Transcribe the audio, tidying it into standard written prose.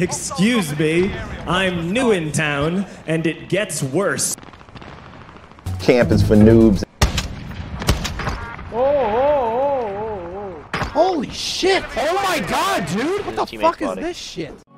Excuse me, I'm new in town, and it gets worse. Camp is for noobs. Holy shit! Oh my god, dude! What the fuck is this shit?